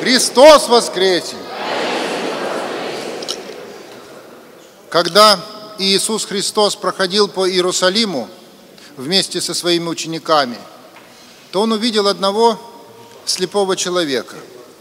Христос воскресе! Когда Иисус Христос проходил по Иерусалиму вместе со своими учениками, то Он увидел одного слепого человека.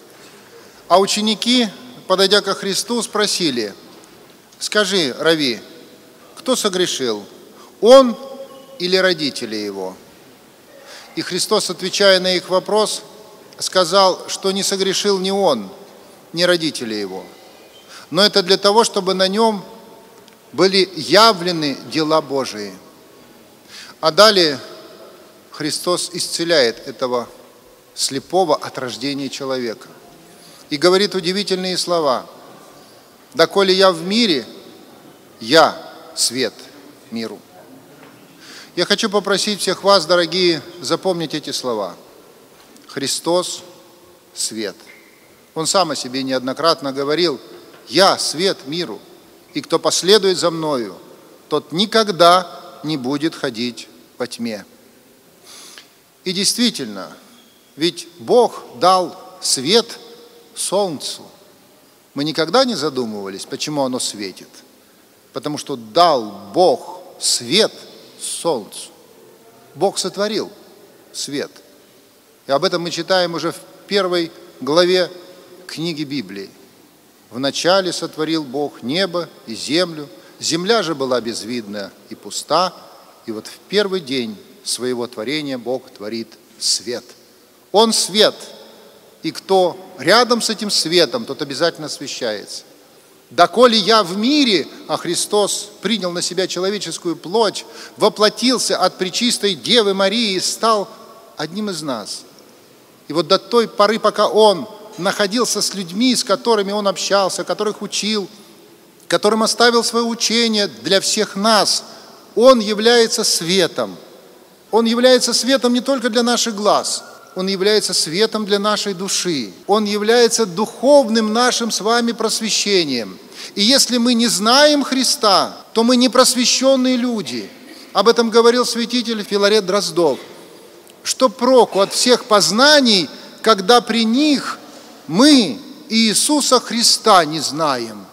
А ученики, подойдя ко Христу, спросили: «Скажи, Рави, кто согрешил, он или родители его?» И Христос, отвечая на их вопрос, сказал, что не согрешил ни он, ни родители его. Но это для того, чтобы на нем были явлены дела Божии. А далее Христос исцеляет этого слепого от рождения человека. И говорит удивительные слова: «Доколе я в мире, я свет миру». Я хочу попросить всех вас, дорогие, запомнить эти слова. Христос – свет. Он сам о себе неоднократно говорил: «Я свет миру, и кто последует за мною, тот никогда не будет ходить во тьме». И действительно, ведь Бог дал свет солнцу. Мы никогда не задумывались, почему оно светит? Потому что дал Бог свет солнцу. Бог сотворил свет. И об этом мы читаем уже в 1 главе книги Библии. «Вначале сотворил Бог небо и землю, земля же была безвидна и пуста, и вот в первый день своего творения Бог творит свет». Он свет, и кто рядом с этим светом, тот обязательно освещается. «Доколе я в мире», а Христос принял на себя человеческую плоть, воплотился от пречистой Девы Марии и стал одним из нас. И вот до той поры, пока Он находился с людьми, с которыми Он общался, которых учил, которым оставил свое учение для всех нас, Он является светом. Он является светом не только для наших глаз, Он является светом для нашей души. Он является духовным нашим с вами просвещением. И если мы не знаем Христа, то мы не просвещенные люди. Об этом говорил святитель Филарет Дроздов. Что проку от всех познаний, когда при них мы Иисуса Христа не знаем?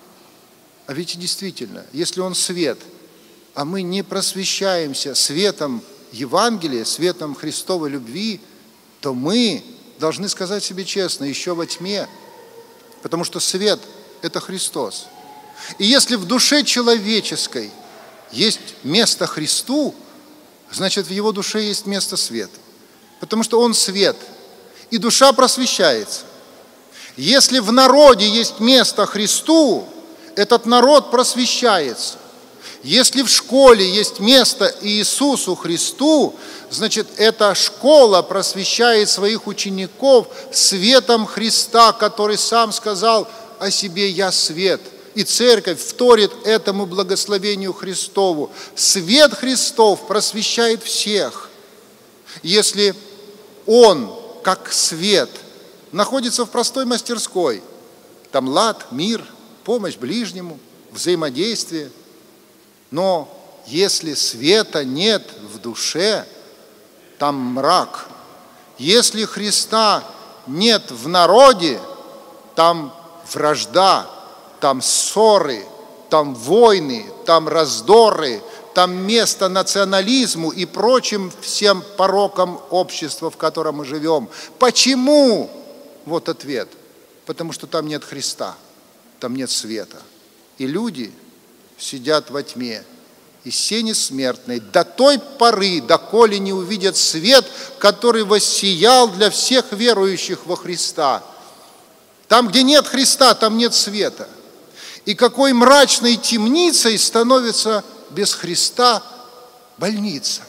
А ведь действительно, если Он свет, а мы не просвещаемся светом Евангелия, светом Христовой любви, то мы должны сказать себе честно: еще во тьме, потому что свет – это Христос. И если в душе человеческой есть место Христу, значит, в его душе есть место света, потому что Он свет, и душа просвещается. Если в народе есть место Христу, этот народ просвещается. Если в школе есть место Иисусу Христу, значит, эта школа просвещает своих учеников светом Христа, который сам сказал о себе: «Я свет». И церковь вторит этому благословению Христову. Свет Христов просвещает всех. Если Он, как свет, находится в простой мастерской, там лад, мир, помощь ближнему, взаимодействие. Но если света нет в душе, там мрак. Если Христа нет в народе, там вражда, там ссоры, там войны, там раздоры, там место национализму и прочим всем порокам общества, в котором мы живем. Почему? Вот ответ. Потому что там нет Христа, там нет света. И люди сидят во тьме и сени смертной до той поры, доколе не увидят свет, который воссиял для всех верующих во Христа. Там, где нет Христа, там нет света. И какой мрачной темницей становится без Христа больница.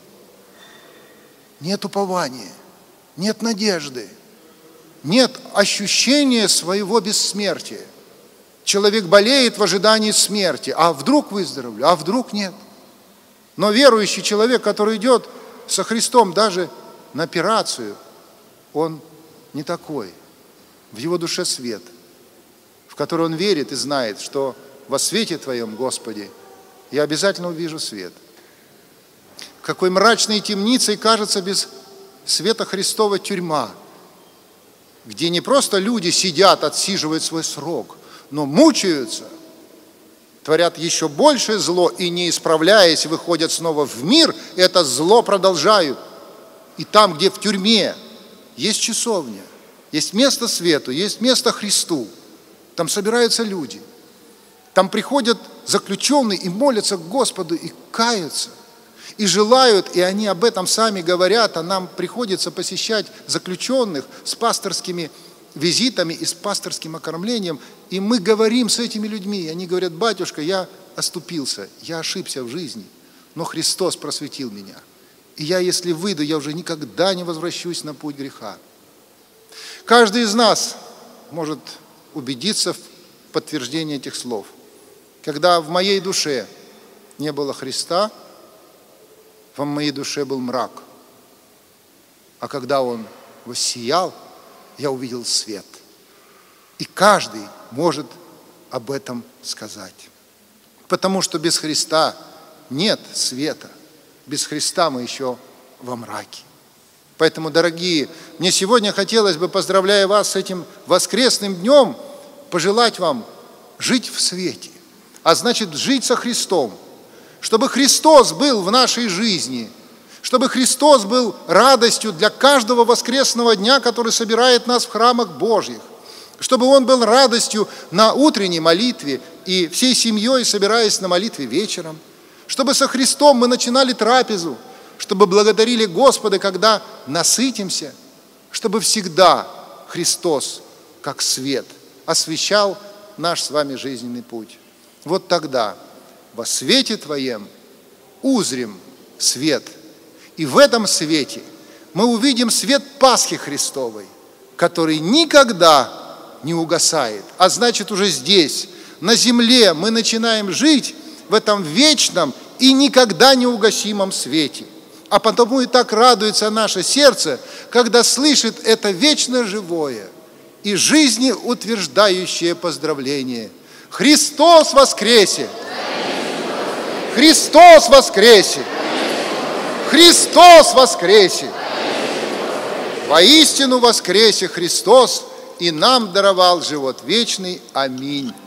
Нет упования, нет надежды, нет ощущения своего бессмертия. Человек болеет в ожидании смерти. А вдруг выздоровлю, а вдруг нет. Но верующий человек, который идет со Христом даже на операцию, он не такой. В его душе свет, в который он верит и знает, что во свете Твоем, Господи, я обязательно увижу свет. Какой мрачной темницей кажется без света Христова тюрьма. где не просто люди сидят, отсиживают свой срок, но мучаются, творят еще большее зло и, не исправляясь, выходят снова в мир, это зло продолжают. И там, где в тюрьме есть часовня, есть место свету, есть место Христу, там собираются люди, там приходят заключенные и молятся к Господу, и каются, и желают, и они об этом сами говорят, а нам приходится посещать заключенных с пасторскими визитами и с пасторским окормлением, и мы говорим с этими людьми, и они говорят: батюшка, я оступился, я ошибся в жизни, но Христос просветил меня, и я, если выйду, я уже никогда не возвращусь на путь греха. Каждый из нас может убедиться в подтверждении этих слов. Когда в моей душе не было Христа, в моей душе был мрак. А когда Он воссиял, я увидел свет. И каждый может об этом сказать. Потому что без Христа нет света. Без Христа мы еще во мраке. Поэтому, дорогие, мне сегодня хотелось бы, поздравляя вас с этим воскресным днем, пожелать вам жить в свете, а значит жить со Христом, чтобы Христос был в нашей жизни, чтобы Христос был радостью для каждого воскресного дня, который собирает нас в храмах Божьих, чтобы Он был радостью на утренней молитве и всей семьей, собираясь на молитве вечером, чтобы со Христом мы начинали трапезу, чтобы благодарили Господа, когда насытимся, чтобы всегда Христос, как свет, освещал наш с вами жизненный путь. Вот тогда во свете Твоем узрим свет. И в этом свете мы увидим свет Пасхи Христовой, который никогда не угасает. А значит, уже здесь, на земле, мы начинаем жить в этом вечном и никогда не угасимом свете. А потому и так радуется наше сердце, когда слышит это вечно живое и жизнеутверждающее поздравление. Христос воскресе! Христос воскресе! Христос воскресе! Воистину воскресе Христос и нам даровал живот вечный. Аминь.